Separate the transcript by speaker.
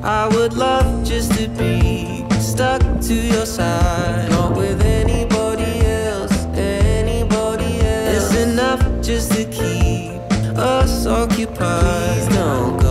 Speaker 1: I would love just to be stuck to your side, not with anybody else, anybody else. It's enough just to keep us occupied. Please don't go.